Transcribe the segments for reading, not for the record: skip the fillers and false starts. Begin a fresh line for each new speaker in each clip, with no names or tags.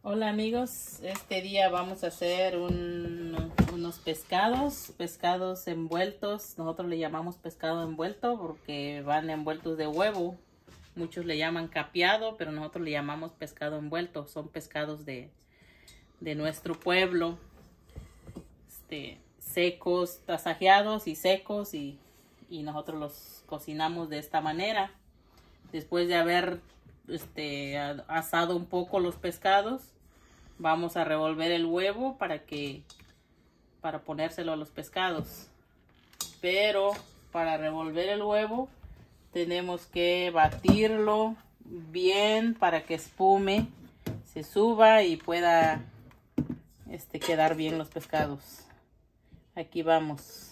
Hola amigos, este día vamos a hacer unos pescados envueltos. Nosotros le llamamos pescado envuelto porque van envueltos de huevo. Muchos le llaman capeado, pero nosotros le llamamos pescado envuelto. Son pescados de nuestro pueblo, secos, tasajeados y secos, y nosotros los cocinamos de esta manera. Después de haber asado un poco los pescados, vamos a revolver el huevo para ponérselo a los pescados. Pero para revolver el huevo tenemos que batirlo bien para que espume, se suba y pueda quedar bien los pescados. Aquí vamos.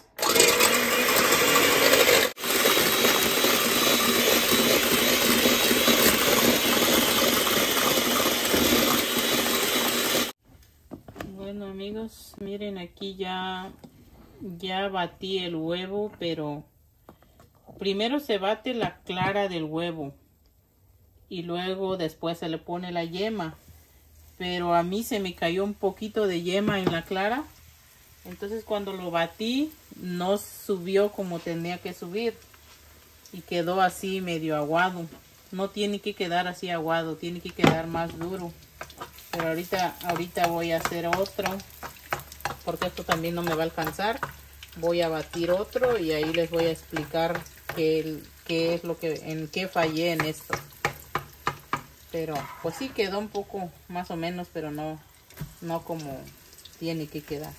Bueno amigos, miren, aquí ya batí el huevo, pero primero se bate la clara del huevo y luego después se le pone la yema. Pero a mí se me cayó un poquito de yema en la clara, entonces cuando lo batí no subió como tenía que subir y quedó así medio aguado. No tiene que quedar así aguado, tiene que quedar más duro. Pero ahorita voy a hacer otro, porque esto también no me va a alcanzar. Voy a batir otro y ahí les voy a explicar qué es lo en qué fallé en esto. Pero pues sí quedó un poco más o menos, pero no como tiene que quedar.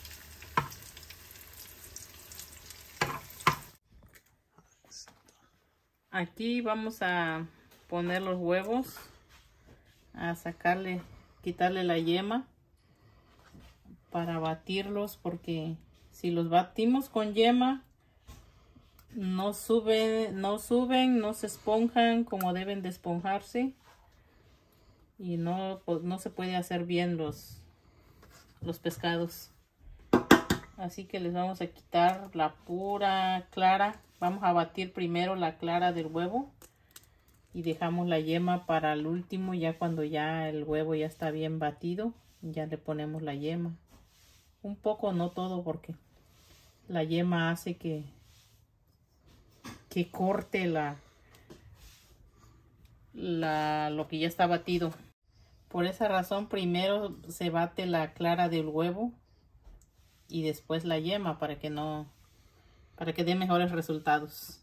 Aquí vamos a poner los huevos, a quitarle la yema para batirlos, porque si los batimos con yema no suben, no se esponjan como deben de esponjarse y no se puede hacer bien los pescados. Así que les vamos a quitar la pura clara. Vamos a batir primero la clara del huevo y dejamos la yema para el último. Ya cuando ya el huevo ya está bien batido, ya le ponemos la yema. Un poco, no todo, porque la yema hace que corte lo que ya está batido. Por esa razón primero se bate la clara del huevo y después la yema para que dé mejores resultados.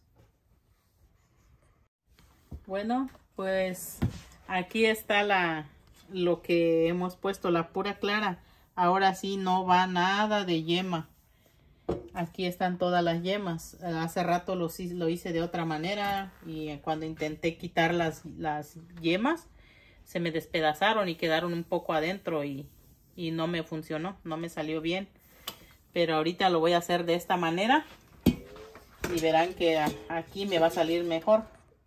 Bueno, pues aquí está lo que hemos puesto, la pura clara. Ahora sí no va nada de yema. Aquí están todas las yemas. Hace rato lo hice de otra manera y cuando intenté quitar las yemas se me despedazaron y quedaron un poco adentro y no me funcionó, no me salió bien. Pero ahorita lo voy a hacer de esta manera y verán que aquí me va a salir mejor.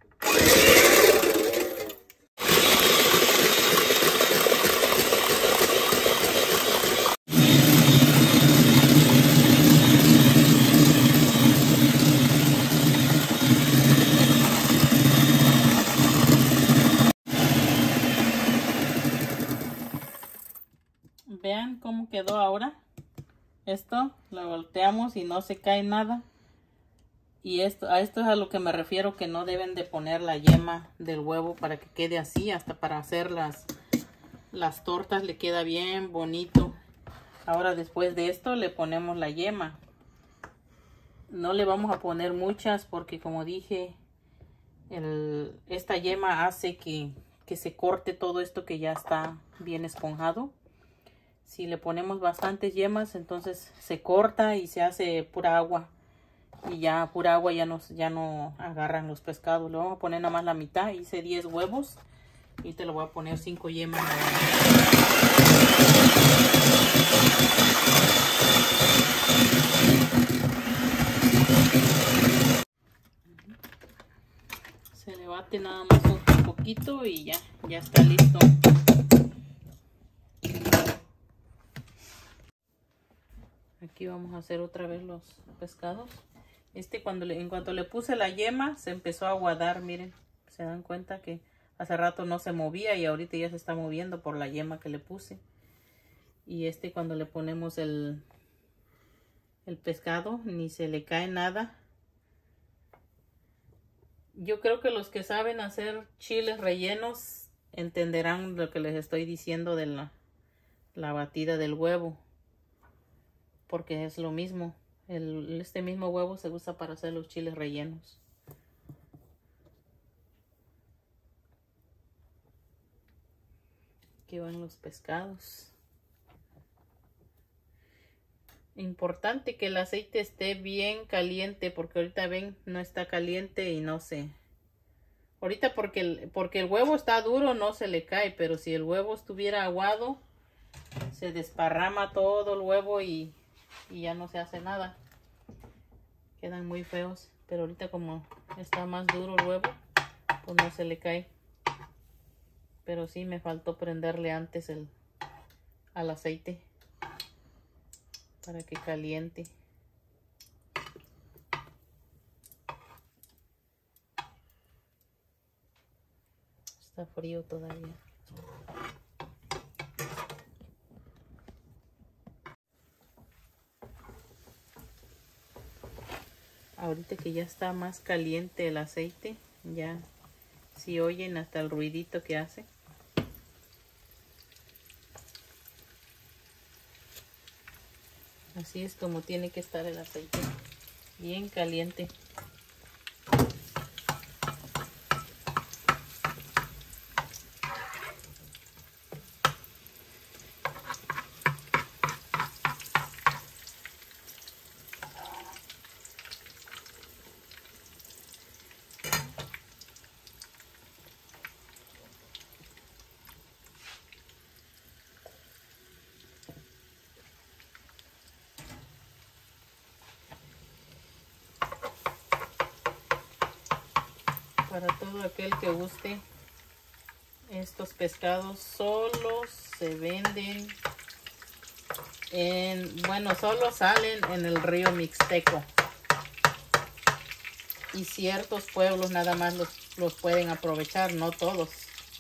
Vean cómo quedó ahora. Esto lo volteamos y no se cae nada. Y a esto es a lo que me refiero, que no deben de poner la yema del huevo para que quede así. Hasta para hacer las tortas le queda bien bonito. Ahora después de esto le ponemos la yema. No le vamos a poner muchas porque, como dije, esta yema hace que se corte todo esto que ya está bien esponjado. Si le ponemos bastantes yemas, entonces se corta y se hace pura agua. Y ya pura agua ya no agarran los pescados. Le vamos a poner nada más la mitad. Hice 10 huevos y te lo voy a poner 5 yemas. Se le bate nada más un poquito y ya está listo. Aquí vamos a hacer otra vez los pescados. En cuanto le puse la yema se empezó a aguadar, miren. Se dan cuenta que Hace rato no se movía y ahorita ya se está moviendo por la yema que le puse. Y cuando le ponemos el pescado, ni se le cae nada. Yo creo que los que saben hacer chiles rellenos entenderán lo que les estoy diciendo de la batida del huevo. Porque es lo mismo. Este mismo huevo se usa para hacer los chiles rellenos. Aquí van los pescados. Importante que el aceite esté bien caliente, porque ahorita ven, no está caliente y no sé. Ahorita porque el huevo está duro no se le cae, pero si el huevo estuviera aguado, se desparrama todo el huevo y ya no se hace nada. Quedan muy feos, pero ahorita como está más duro el huevo, pues no se le cae. Pero sí me faltó prenderle antes al aceite para que caliente. Está frío todavía. Ahorita que ya está más caliente el aceite, ya si oyen hasta el ruidito que hace. Así es como tiene que estar el aceite, bien caliente. Para todo aquel que guste, estos pescados solos se venden solo salen en el río Mixteco. Y ciertos pueblos nada más los pueden aprovechar, no todos.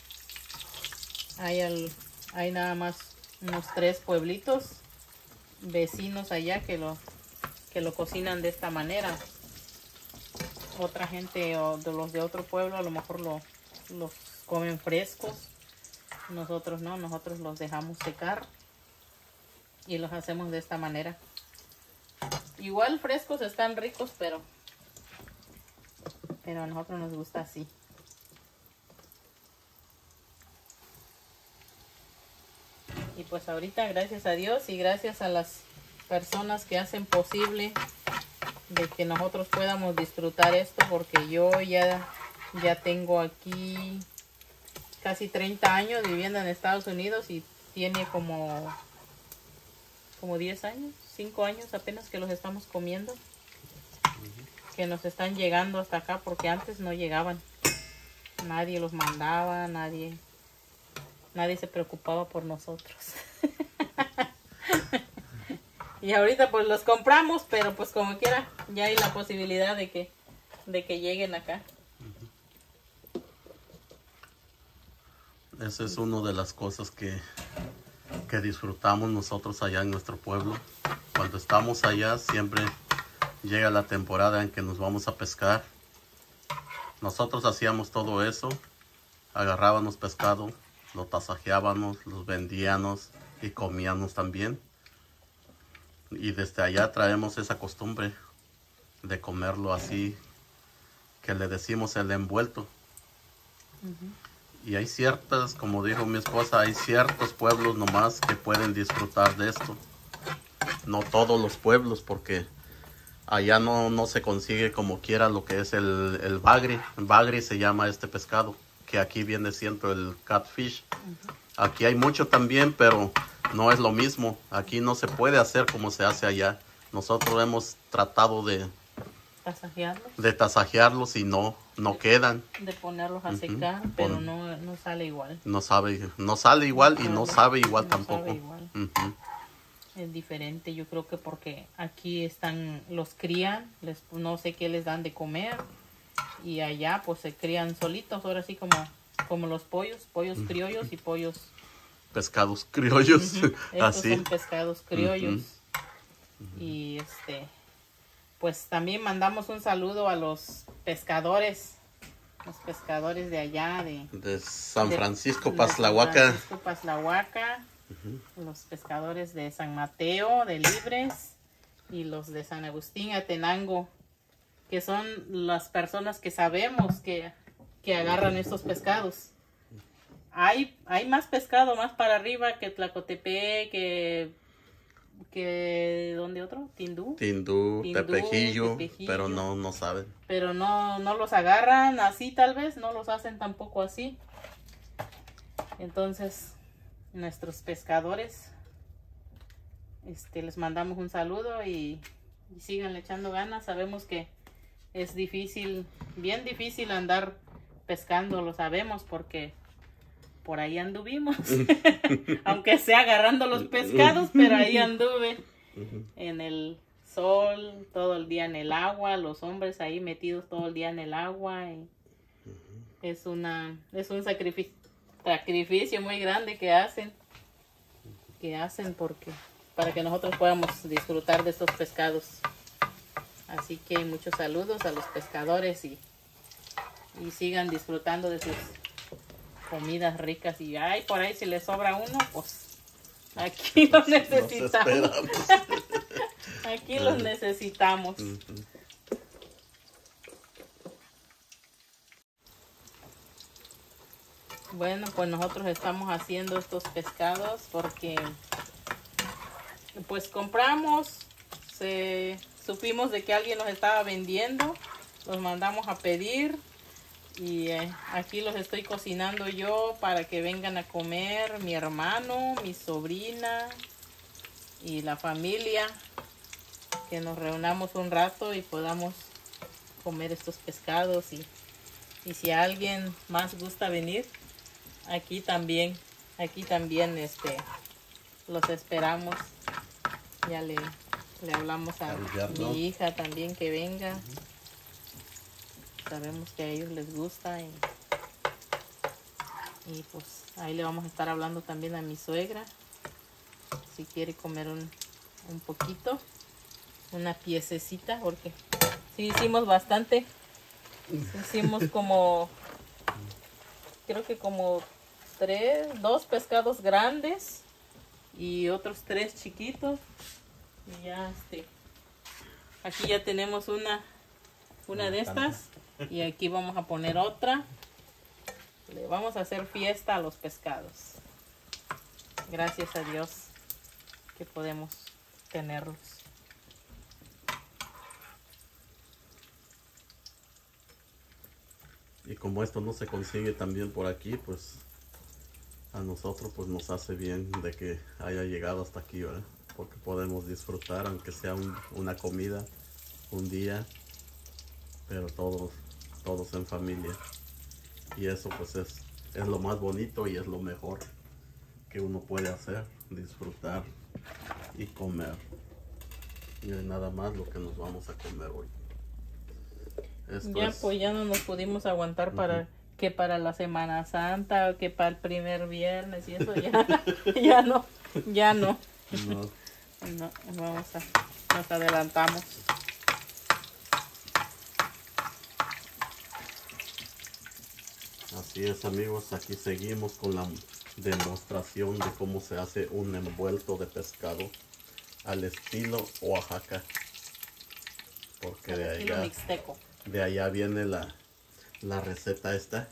Hay nada más unos 3 pueblitos vecinos allá que lo cocinan de esta manera. Otra gente o de los de otro pueblo a lo mejor los comen frescos. Nosotros no, nosotros los dejamos secar y los hacemos de esta manera. Igual frescos están ricos, pero a nosotros nos gusta así. Y pues ahorita, gracias a Dios y gracias a las personas que hacen posible de que nosotros podamos disfrutar esto, porque yo ya tengo aquí casi 30 años viviendo en Estados Unidos y tiene como 10 años, 5 años apenas que los estamos comiendo, que nos están llegando hasta acá, porque antes no llegaban, nadie los mandaba, nadie se preocupaba por nosotros. Y ahorita pues los compramos, pero pues como quiera, ya hay la posibilidad de que lleguen acá.
Esa es una de las cosas que disfrutamos nosotros allá en nuestro pueblo. Cuando estamos allá siempre llega la temporada en que nos vamos a pescar. Nosotros hacíamos todo eso, agarrábamos pescado, lo tasajeábamos, los vendíamos y comíamos también. Y desde allá traemos esa costumbre de comerlo así, que le decimos el envuelto. Y hay ciertas, como dijo mi esposa, hay ciertos pueblos nomás que pueden disfrutar de esto. No todos los pueblos, porque allá no se consigue como quiera lo que es el bagre. El bagre se llama este pescado, que aquí viene siendo el catfish. Aquí hay mucho también, pero no es lo mismo. Aquí no se puede hacer como se hace allá. Nosotros hemos tratado de tasajearlos y no quedan.
De ponerlos a secar, pero no sale igual.
No sale igual y no sabe igual tampoco.
Sabe igual. Es diferente, yo creo que porque aquí los crían, no sé qué les dan de comer, y allá pues se crían solitos, ahora sí como como los pollos criollos y pollos.
Pescados criollos,
Estos
así.
son pescados criollos. Y pues también mandamos un saludo a los pescadores de allá
De San Francisco,
de
Paslahuaca.
San Francisco, Paslahuaca, los pescadores de San Mateo, de Libres, y los de San Agustín, Atenango, que son las personas que sabemos que agarran estos pescados. Hay más pescado más para arriba que Tlacotepec, que ¿dónde otro? Tindú,
Tepejillo, pero no saben.
Pero no los agarran así, tal vez, no los hacen tampoco así. Entonces, nuestros pescadores, les mandamos un saludo y sigan echando ganas. Sabemos que es difícil, bien difícil andar pescando, lo sabemos porque por ahí anduvimos. Aunque sea agarrando los pescados, pero ahí anduve en el sol, todo el día en el agua, los hombres ahí metidos todo el día en el agua. Y es un sacrificio muy grande que hacen porque para que nosotros podamos disfrutar de estos pescados. Así que muchos saludos a los pescadores y sigan disfrutando de sus comidas ricas. Y por ahí si les sobra uno, pues aquí lo necesitamos. Aquí los necesitamos. Bueno, pues nosotros estamos haciendo estos pescados porque pues compramos, supimos de que alguien los estaba vendiendo, los mandamos a pedir y aquí los estoy cocinando yo para que vengan a comer mi hermano, mi sobrina y la familia, que nos reunamos un rato y podamos comer estos pescados y si alguien más gusta venir, aquí también los esperamos. Ya le hablamos a mi hija también que venga. Sabemos que a ellos les gusta y pues ahí le vamos a estar hablando también a mi suegra si quiere comer un poquito, una piececita, porque sí hicimos bastante. Hicimos creo que como 2 pescados grandes y otros 3 chiquitos. Y ya aquí ya tenemos una de estas y aquí vamos a poner otra. Le vamos a hacer fiesta a los pescados. Gracias a Dios que podemos tenerlos.
Y como esto no se consigue también por aquí, pues a nosotros pues nos hace bien de que haya llegado hasta aquí, ¿verdad? Porque podemos disfrutar, aunque sea una comida, un día, pero todos en familia. Y eso pues es lo más bonito y es lo mejor que uno puede hacer, disfrutar y comer. Y es nada más lo que nos vamos a comer hoy.
Pues ya no nos pudimos aguantar que para la Semana Santa o que para el primer viernes y eso ya no. No, nos adelantamos.
Así es, amigos, aquí seguimos con la demostración de cómo se hace un envuelto de pescado al estilo Oaxaca, porque de allá viene la receta esta.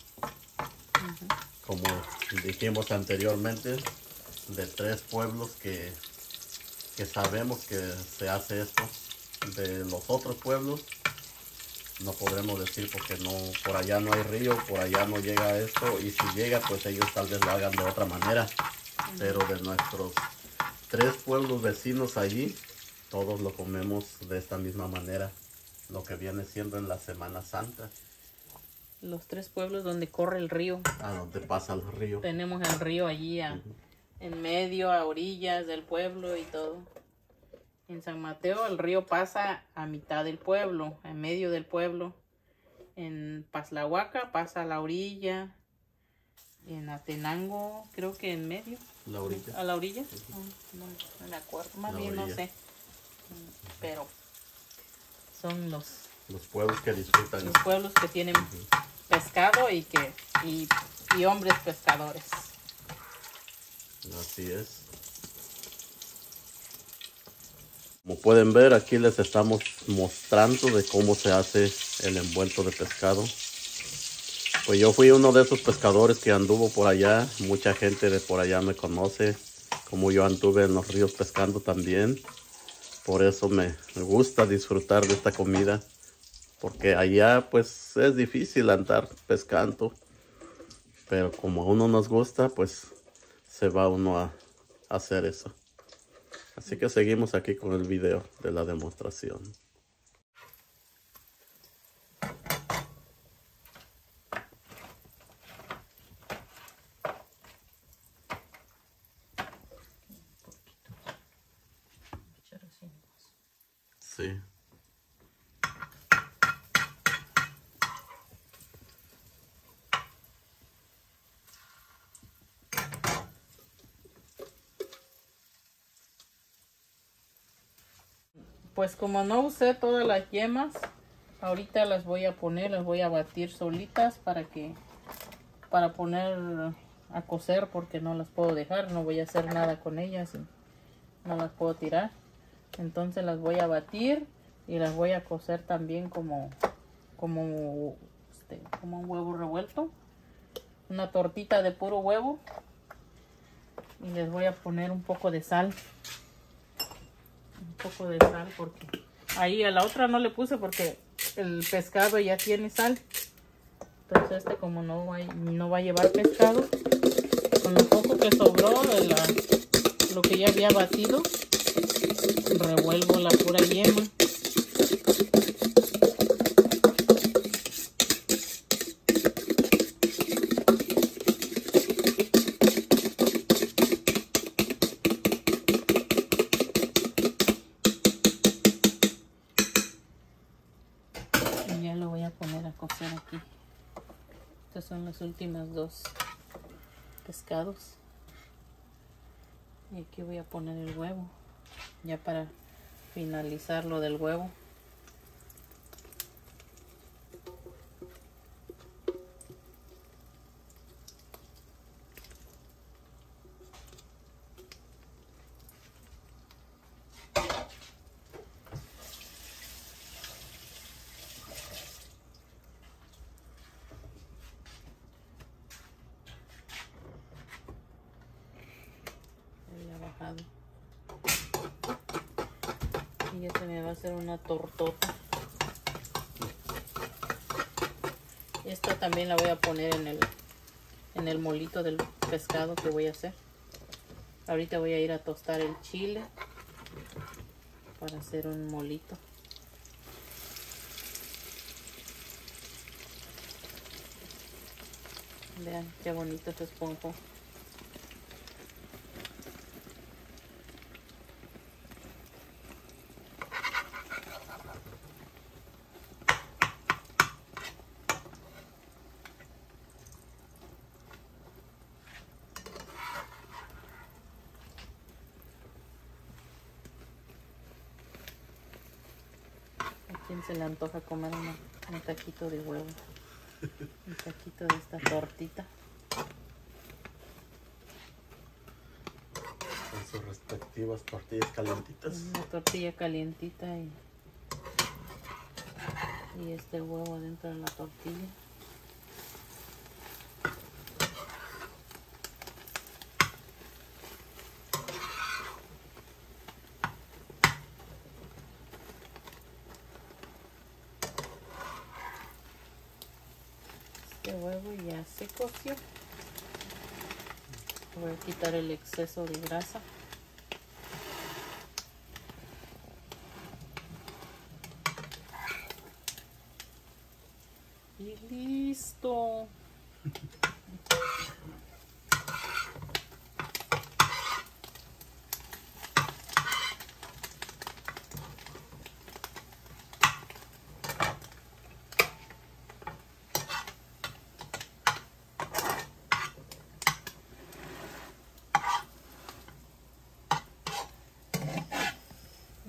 Como dijimos anteriormente, de 3 pueblos que sabemos que se hace esto. De los otros pueblos no podremos decir porque por allá no hay río, por allá no llega esto, y si llega pues ellos tal vez lo hagan de otra manera. Pero de nuestros 3 pueblos vecinos allí, todos lo comemos de esta misma manera, lo que viene siendo en la Semana Santa.
Los 3 pueblos donde corre el río.
A donde pasa el río.
Tenemos el río allí en medio, a orillas del pueblo y todo. En San Mateo el río pasa a mitad del pueblo, en medio del pueblo. En Paslahuaca pasa a la orilla en Atenango, creo que en medio.
La orilla.
¿A la orilla? No me acuerdo, más bien no sé. Pero son los
pueblos que disfrutan.
Los pueblos que tienen pescado y hombres pescadores.
Así es. Como pueden ver, aquí les estamos mostrando de cómo se hace el envuelto de pescado. Pues yo fui uno de esos pescadores que anduvo por allá. Mucha gente de por allá me conoce, como yo anduve en los ríos pescando también. Por eso me gusta disfrutar de esta comida, porque allá pues es difícil andar pescando. Pero como a uno nos gusta, pues se va uno a hacer eso. Así que seguimos aquí con el video de la demostración. Sí.
Pues como no usé todas las yemas, ahorita las voy a poner, las voy a batir solitas para poner a cocer, porque no las puedo dejar, no voy a hacer nada con ellas y no las puedo tirar. Entonces las voy a batir y las voy a cocer también como un huevo revuelto, una tortita de puro huevo, y les voy a poner un poco de sal. Porque ahí a la otra no le puse porque el pescado ya tiene sal. Entonces como no va a llevar pescado, con lo poco que sobró de lo que ya había batido, revuelvo la pura yema. Ya lo voy a poner a cocer aquí. Estos son los últimos dos pescados. Y aquí voy a poner el huevo, ya para finalizar lo del huevo. Y ya se me va a hacer una tortota. Esta también la voy a poner en el molito del pescado que voy a hacer. Ahorita voy a ir a tostar el chile para hacer un molito. Vean qué bonito se esponjó. ¿A quién se le antoja comer un taquito de huevo? Un taquito de esta tortita.
Con sus respectivas tortillas calientitas.
Una tortilla calientita y este huevo dentro de la tortilla. Este huevo ya se coció. Voy a quitar el exceso de grasa. Y listo.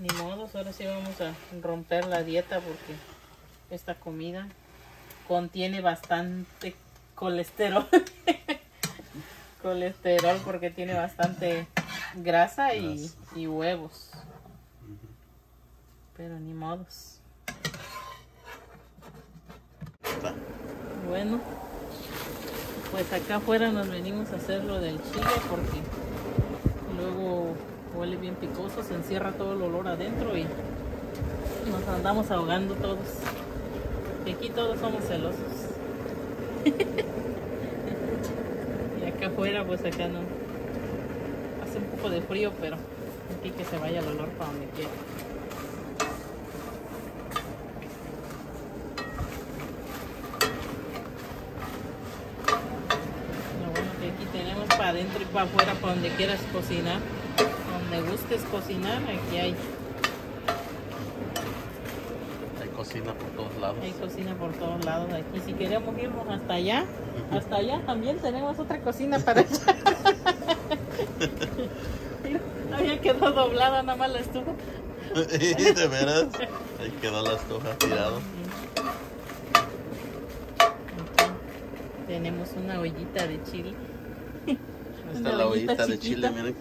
Ni modo, ahora sí vamos a romper la dieta porque esta comida contiene bastante colesterol. Colesterol porque tiene bastante grasa y huevos. Pero ni modos. Bueno, pues acá afuera nos venimos a hacer lo del chile porque luego huele bien picoso, se encierra todo el olor adentro y nos andamos ahogando todos. Y aquí todos somos celosos. Y acá afuera, pues acá no. Hace un poco de frío, pero aquí que se vaya el olor para donde quiera. Lo bueno que aquí tenemos para adentro y para afuera, para donde quieras cocinar. Donde gustes cocinar, aquí hay.
Hay cocina por todos lados.
Hay cocina por todos lados. Aquí si queremos irnos hasta allá también tenemos otra cocina para allá. Había quedado doblada nada más la estufa.
De veras, ahí quedó la estufa tirada.
Tenemos una ollita de chile.
Esta es la ollita de chile, miren.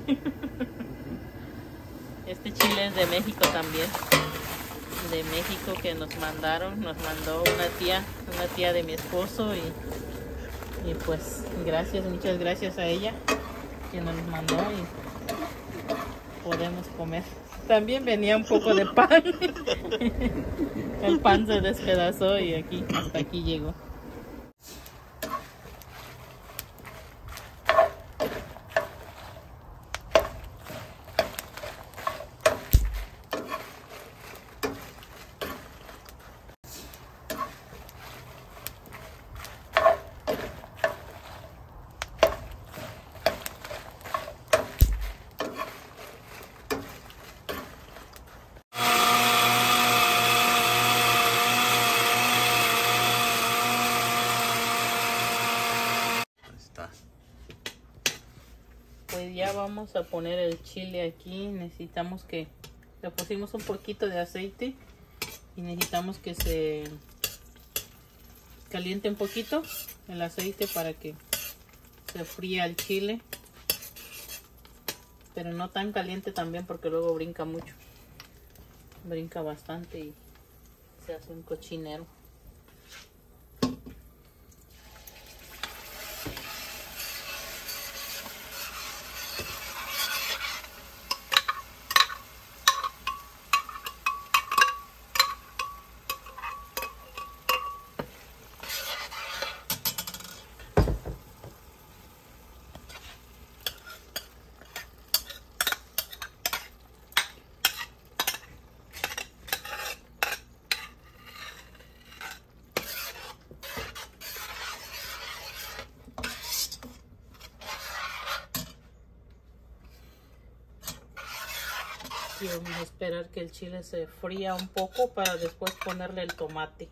Este chile es de México también. De México que nos mandó una tía de mi esposo y pues muchas gracias a ella que nos mandó y podemos comer. También venía un poco de pan. El pan se despedazó y hasta aquí llegó. Pues ya vamos a poner el chile aquí. Necesitamos que le pusimos un poquito de aceite y necesitamos que se caliente un poquito el aceite para que se fría el chile, pero no tan caliente también porque luego brinca mucho, brinca bastante y se hace un cochinero. Y vamos a esperar que el chile se fría un poco para después ponerle el tomate.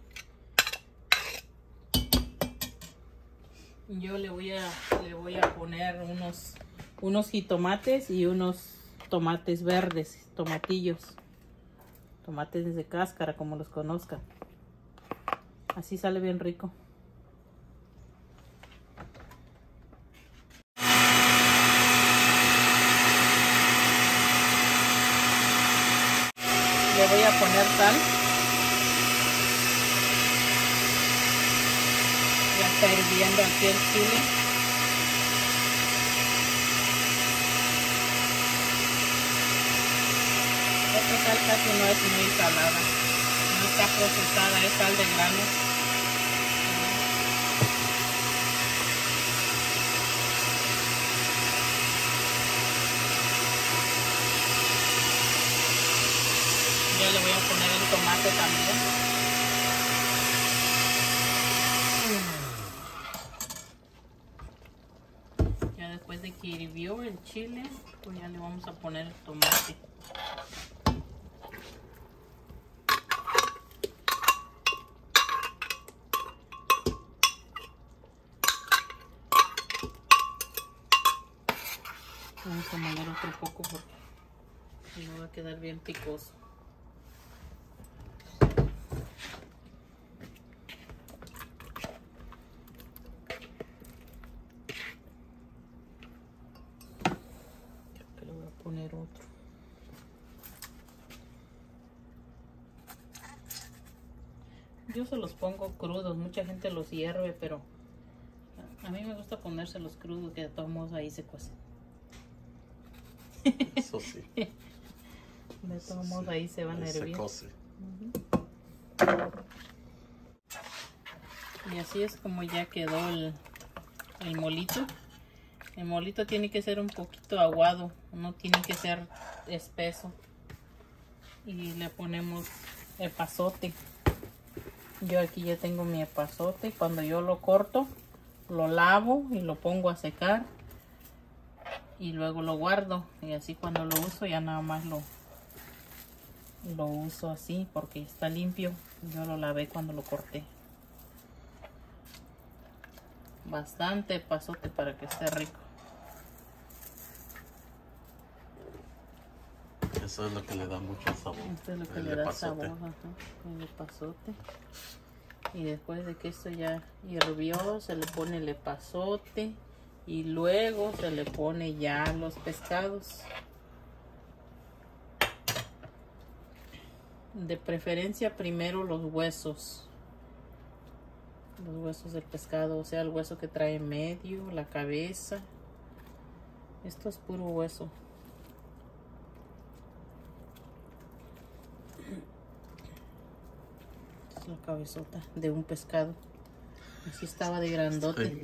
Yo le voy a poner unos jitomates y unos tomates verdes, tomatillos, tomates de cáscara como los conozcan. Así sale bien rico. Le voy a poner sal. Ya está hirviendo aquí el chile. Esta sal casi no es muy salada. No está procesada, es sal de grano. Yo le voy a poner el tomate también. Ya después de que hirvió el chile, pues ya le vamos a poner el tomate. Vamos a moler otro poco porque Si no va a quedar bien picoso. Creo que le voy a poner otro. Yo se los pongo crudos, mucha gente los hierve, pero a mí me gusta ponérselos crudos, que de todos modos ahí se cuecen.
Eso sí.
De todos modos ahí se van a hervir.
Se cose.
Y así es como ya quedó el molito. El molito tiene que ser un poquito aguado, no tiene que ser espeso. Y le ponemos epazote. Yo aquí ya tengo mi epazote. Cuando yo lo corto, lo lavo y lo pongo a secar. Y luego lo guardo. Y así cuando lo uso ya nada más lo uso así porque está limpio. Yo lo lavé cuando lo corté. Bastante epazote para que esté rico.
Eso es lo que le da mucho sabor.
Esto es lo que le da sabor, ajá, el epazote. Y después de que esto ya hirvió, se le pone el epazote y luego se le pone ya los pescados. De preferencia primero los huesos. Los huesos del pescado, o sea, el hueso que trae en medio, la cabeza. Esto es puro hueso. Esta es la cabezota de un pescado. Así estaba de grandote.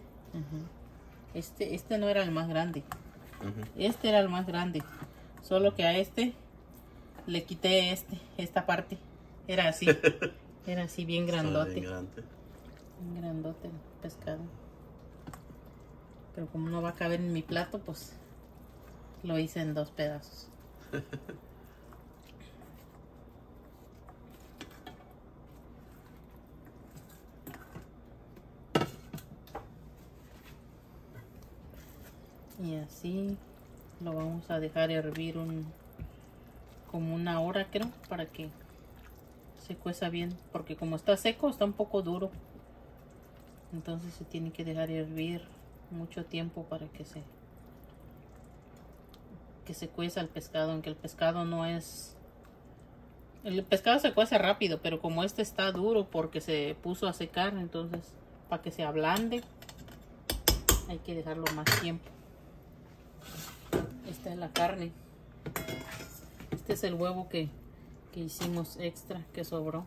Este no era el más grande. Este era el más grande. Solo que a este le quité esta parte. Era así. Era así bien grandote. Un grandote el pescado. Pero como no va a caber en mi plato, pues lo hice en 2 pedazos. Y así lo vamos a dejar hervir como 1 hora, creo, para que se cueza bien. Porque como está seco, está un poco duro. Entonces se tiene que dejar hervir mucho tiempo para que se cueza el pescado. Aunque el pescado no es... El pescado se cuece rápido, pero como este está duro porque se puso a secar, entonces para que se ablande hay que dejarlo más tiempo. Esta es la carne. Este es el huevo que hicimos extra, que sobró.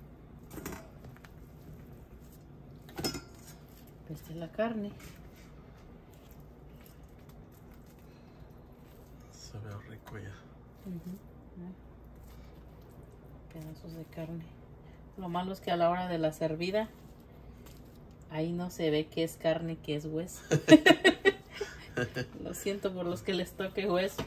Esta es la carne.
Se ve rico ya.
Pedazos de carne. Lo malo es que a la hora de la servida, ahí no se ve qué es carne, qué es hueso. Lo siento por los que les toque hueso.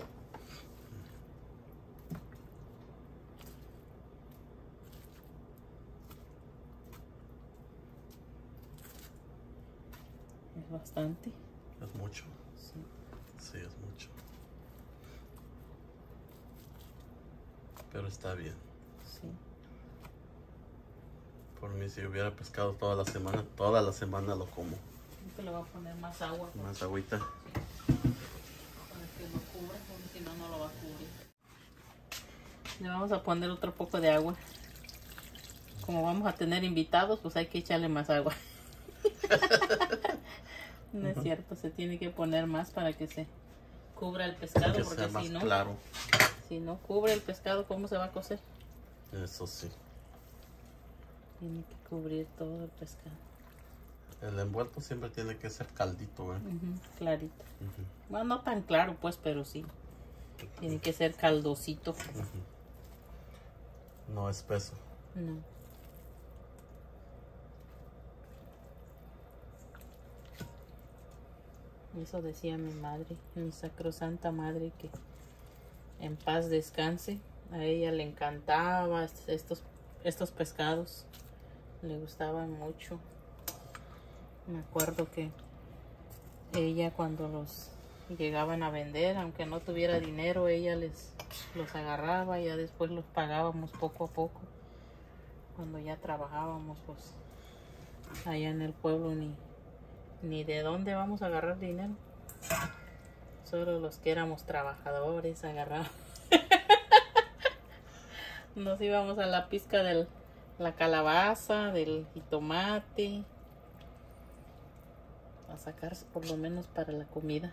Es bastante.
Es mucho.
Sí.
Sí, es mucho. Pero está bien.
Sí.
Por mí, si hubiera pescado toda la semana lo como.
Le voy a poner más agua.
Más agüita.
Para que lo cubra, porque si no, no lo va a cubrir. Le vamos a poner otro poco de agua. Como vamos a tener invitados, pues hay que echarle más agua. No es cierto, se tiene que poner más para que se cubra el pescado,
Que
porque
sea más
si no,
claro.
si no cubre el pescado, ¿cómo se va a cocer?
Eso sí.
Tiene que cubrir todo el pescado.
El envuelto siempre tiene que ser caldito, ¿eh?
Clarito. Bueno, no tan claro, pues, pero sí. Tiene que ser caldosito.
No espeso.
No. Eso decía mi madre, mi sacrosanta madre, que en paz descanse. A ella le encantaba estos pescados. Le gustaban mucho. Me acuerdo que ella, cuando los llegaban a vender, aunque no tuviera dinero, ella les los agarraba y ya después los pagábamos poco a poco. Cuando ya trabajábamos, pues allá en el pueblo ni de dónde vamos a agarrar dinero. Solo los que éramos trabajadores agarrábamos. Nos íbamos a la pizca de la calabaza, del jitomate, a sacarse por lo menos para la comida.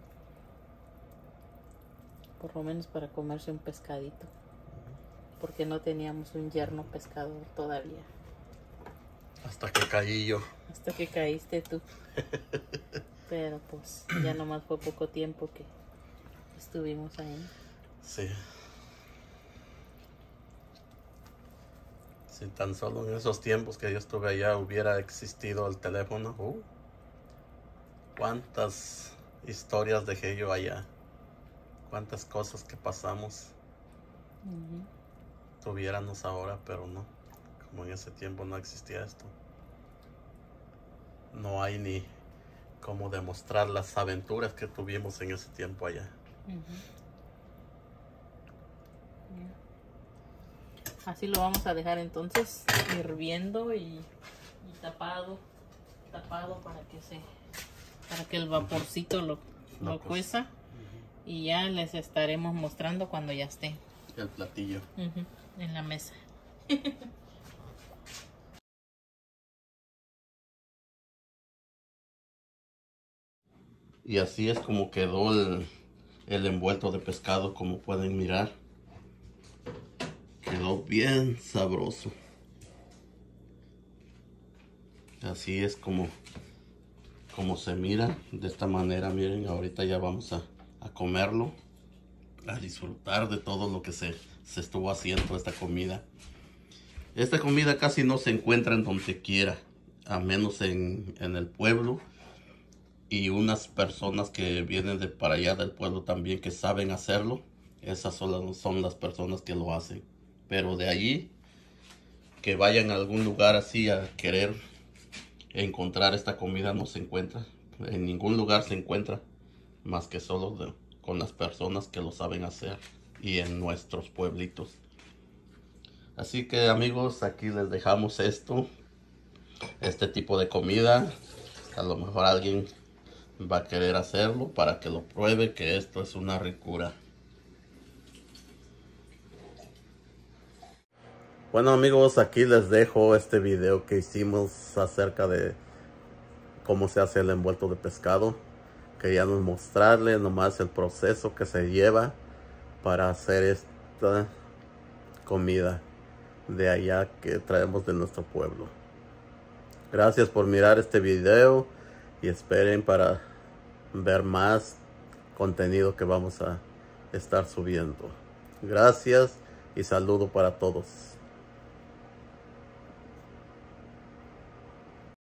Por lo menos para comerse un pescadito. Porque no teníamos un yerno pescador todavía.
Hasta que caí yo.
Hasta que caíste tú. Pero pues ya nomás fue poco tiempo que estuvimos ahí.
Sí. Si tan solo en esos tiempos que yo estuve allá hubiera existido el teléfono. Cuántas historias dejé yo allá. Cuántas cosas que pasamos. Tuviéramos ahora, pero no. Como en ese tiempo no existía esto. No hay ni cómo demostrar las aventuras que tuvimos en ese tiempo allá.
Así lo vamos a dejar entonces hirviendo y tapado para que el vaporcito lo cueza. Y ya les estaremos mostrando cuando ya esté
el platillo
en la mesa.
Y así es como quedó el envuelto de pescado, como pueden mirar. Quedó bien sabroso. Así es como se mira. De esta manera, miren, ahorita ya vamos a comerlo. A disfrutar de todo lo que se estuvo haciendo esta comida. Esta comida casi no se encuentra en donde quiera. A menos en el pueblo. Y unas personas que vienen de para allá del pueblo también que saben hacerlo. Esas son las personas que lo hacen. Pero de allí, que vayan a algún lugar así a querer encontrar esta comida, no se encuentra. En ningún lugar se encuentra. Más que solo con las personas que lo saben hacer. Y en nuestros pueblitos. Así que amigos, aquí les dejamos esto. Este tipo de comida. A lo mejor alguien va a querer hacerlo para que lo pruebe, que esto es una ricura. Bueno amigos, aquí les dejo este video que hicimos acerca de cómo se hace el envuelto de pescado. Queríamos mostrarles nomás el proceso que se lleva para hacer esta comida de allá que traemos de nuestro pueblo. Gracias por mirar este video y esperen para ver más contenido que vamos a estar subiendo. Gracias y saludo para todos.